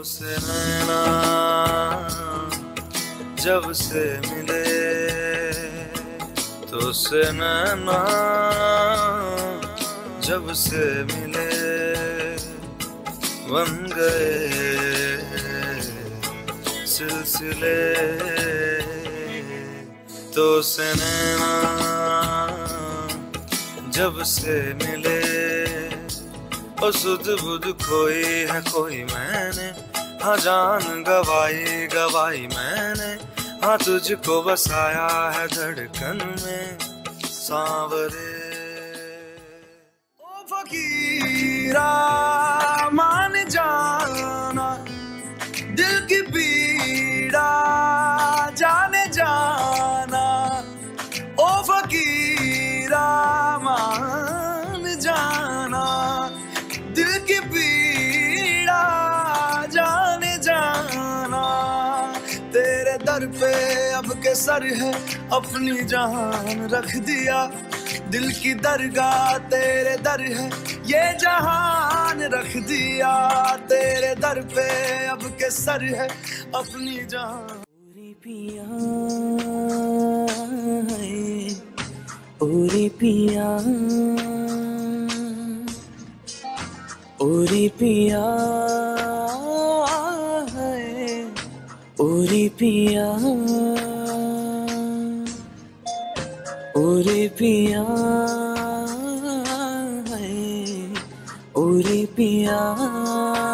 से नैना जब से मिले, तो से नैना जब से मिले, बन गए सिलसिले। तो से नैना जब से मिले, ओ सुध बुध खोई है कोई मैंने, हाँ जान गवाई गवाई मैंने, हाँ तुझको बसाया है धड़कन में सांवरे। ओ फकीरा मान जाना, दिल की पीड़ा जाने जाना। ओ फकीरा मान जाना, दिल की पीड़ा जाने जाना। तेरे दर पे अब के सर है, अपनी जान रख दिया। दिल की दरगाह तेरे दर है, ये जहान रख दिया। तेरे दर पे अब के सर है, अपनी जान। ओरे पिया ओरे पिया, ओरे पिया, ओरे पिया, ओरे पिया, ओरे पिया।